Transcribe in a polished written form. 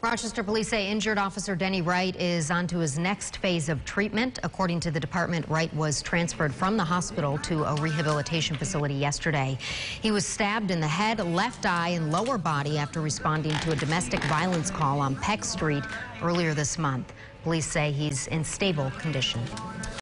Rochester police say injured officer Denny Write is on to his next phase of treatment. According to the department, Wright was transferred from the hospital to a rehabilitation facility yesterday. He was stabbed in the head, left eye, and lower body after responding to a domestic violence call on Peck Street earlier this month. Police say he's in stable condition.